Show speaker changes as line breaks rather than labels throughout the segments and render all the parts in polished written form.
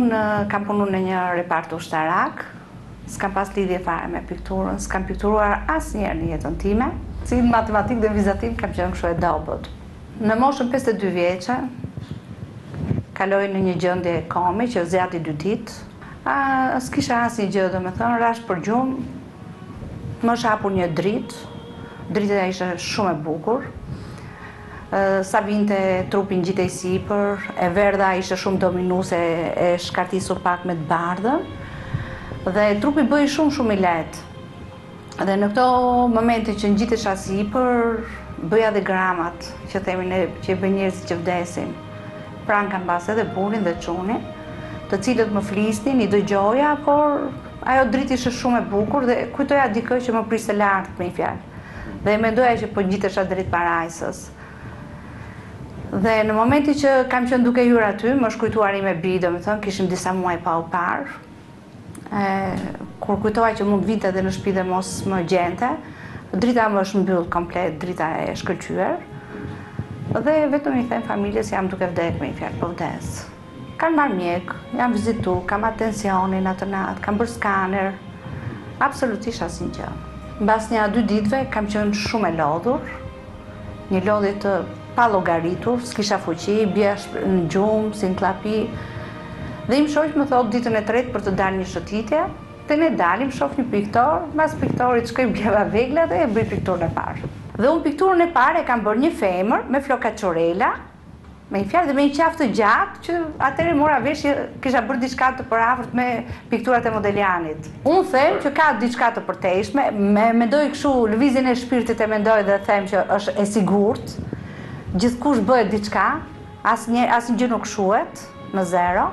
Unë kam punu në një repart ushtarak, s'kam pas lidhje fare me pikturën, s'kam pikturuar asnjëherë në jetën time. Si matematik dhe vizatim kam qenë kështu e dobët. Në moshën 52 vjeçe, kaloj në një gjendje komi që zjati 2 ditë. S'kisha asnjë gjë, domethënë, rash për gjumë, më shapur një dritë. Drita ishte shumë e bukur. Sa vinte trupin gjitej sipër, e verdha ishte shumë dominuese, e shkartisur pak me të bardhën, dhe trupi bëi shumë i lehtë. Dhe në këto momente që ngjitesha sipër, bëja dhe gramat, që themi ne, që bëjnë njerëzit që vdesin. Pranë kam pas edhe burrin dhe çunin, të cilët më flisnin, i dëgjoja, por ajo dritë ishte shumë e bukur dhe kujtoja dikë që më priste lart, me një fjalë. Dhe mendoja që po ngjitesha drejt parajsës. Dhe në momenti që kam qenë duke hyrë aty, më shkujtuar i me bi, domethënë, kishim disa muaj pa u parë. Kur kujtoha që mund vinte edhe në shtëpi dhe mos më gjente, drita më është mbyll komplet, drita e shkëlqyer. Dhe vetëm i them familjes jam duke vdek, me një fjalë, po vdes. Kanë marrë mjek, jam vizitu, kam atencionin atë natë, kam bërë skaner, absolutisht asnjë gjë. Mbas një 2 ditëve kam qenë shumë e lodhur, një lodhje të pa llogaritur, s'kisha fuqi, bia në gjumë, si në klapi. Dhe im shoq më thot ditën e tretë për të dalë një shëtitje, dhe ne dalim, shoh një piktor, mas piktorit shkoj bjeva vegla dhe e bëj pikturën e parë. Dhe unë pikturën e parë e kam bërë një femër me floka qorela, me një fjalë dhe me një qafë të gjatë, që atëherë mora vesh që kisha bërë diçka të përafërt me pikturat e Modelianit. Unë them që ka diçka të përtejshme, mendoj kështu lëvizjen e shpirtit e mendoj dhe them që është e sigurt. Gjithkush bëhet diçka, asnjë gjë nuk shuhet në zero.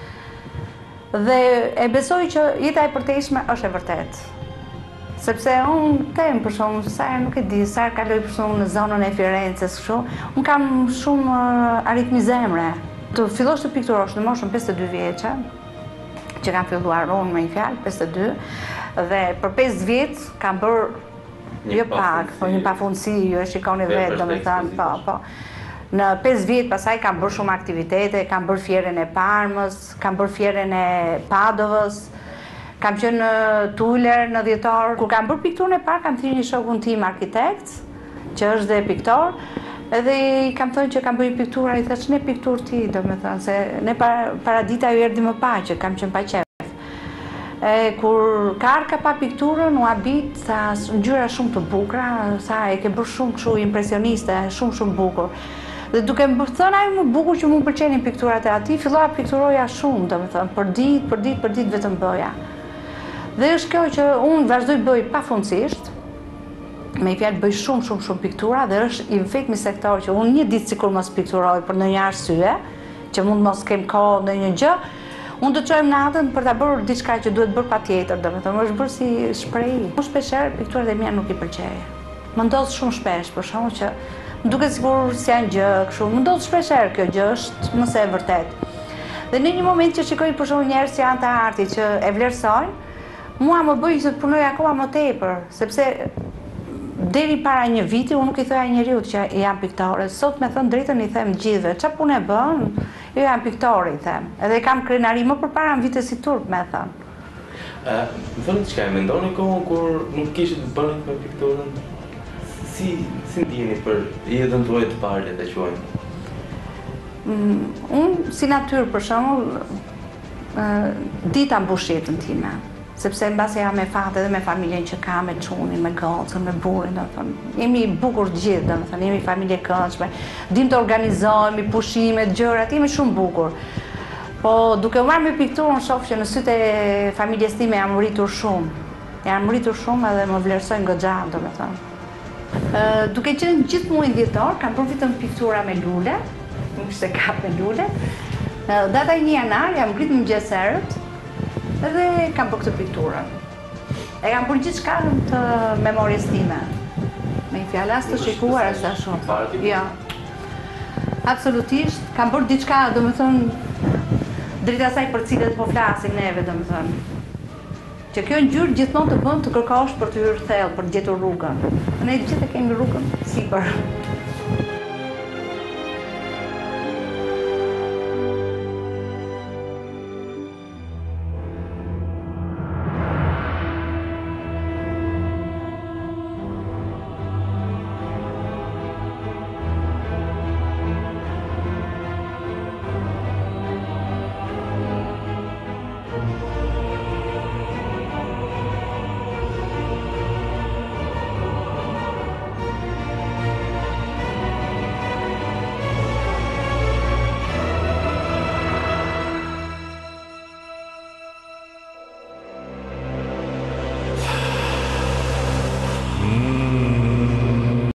Dhe e besoj që jeta e përtejshme është e vërtetë. Sepse unë them për shkakun, sa nuk e di, sa kaloj për shkakun në zonën e Firencës kështu, unë kam shumë aritmi zemre. Të fillosh të pikturosh në moshën 52 vjeçe, që kam filluar unë me një fjalë 52, dhe për 5 vjet kam bërë jo pak, po një pafundësi, ju e shikoni vetë, domethënë, po. Në 5 vjet pasaj kam bërë shumë aktivitete, kam bërë fjerën e Parmës, kam bërë fjerën e Padovës, kam qenë në Tuller në dhjetor. Kur kam bërë pikturën e parë, kam thirrur një shokun tim arkitekt, që është dhe piktor, edhe i kam thënë që kam bërë piktura, i thash ne pikturë ti, domethënë, se ne para dita ju erdhi më pa që kam qenë pa qef. Kur ka pa pikturën, u habit, sa ngjyra shumë të bukura, sa e ke bërë shumë kështu impresioniste, shumë bukur. Dhe duke më thënë ai më bukur që më pëlqenin pikturat e atij, fillova pikturoja shumë, domethënë, për ditë vetëm bëja. Dhe është kjo që unë vazhdoj bëj pafundësisht, me i fjalë bëj shumë piktura, dhe është i vërtet mi sektor që unë një ditë sikur mos pikturoj për ndonjë arsye, që mund mos kem kohë ndonjë gjë, unë do të çojmë natën për ta bërë diçka që duhet bërë patjetër, domethënë është bërë si shprehi. Unë shpeshherë pikturat e mia nuk i pëlqej. Më ndodh shumë shpesh, për shkakun që më duket sikur si janë gjë kështu, më ndodh shpeshherë kjo gjë, është mos e vërtet. Dhe në një moment që shikoj për shkakun njerëz që janë të artit që e vlerësojnë, mua më bëj që të punoj akoma më tepër, sepse deri para një viti unë nuk i thoja njeriut që jam piktore. Sot me thënë drejtën i them gjithëve, çfarë punë e bën? Jo, jam piktore, i them. Edhe kam krenari më përpara në vite si turp, me thënë.
Më thënë çka e mendoni kohën kur nuk kishit të bëni me pikturën? Si ndjeni për jetën tuaj të parë, le ta quajmë?
Unë si natyrë për shembull, dita mbush jetën time. Sepse mbase jam me fat edhe me familjen që kam, me çunin, me gocën, me burrin, domethënë. Jemi bukur të gjithë, domethënë, jemi familje këndshme. Dim të organizohemi pushime, gjërat, jemi shumë bukur. Po duke u marrë me pikturën, shoh që në sytë e familjes time jam rritur shumë. Jam rritur shumë edhe më vlerësojnë goxha, domethënë. Duke qenë gjithë muajin dhjetor, kam bërë vetëm piktura me lule, nuk se kap me lule. Data 1 janar jam ngrit mëngjes herët, edhe kam bërë këtë pikturën. E kam bërë gjithçka të memorjes time. Me një fjalë, as të shikuar, as të shoh. Jo. Absolutisht, kam bërë diçka, domethënë, drejt asaj për cilët po flasim neve, domethënë. Që kjo ngjyrë gjithmonë të bën të kërkosh për të hyrë thellë, për të gjetur rrugën. Ne gjithë kemi rrugën sipër.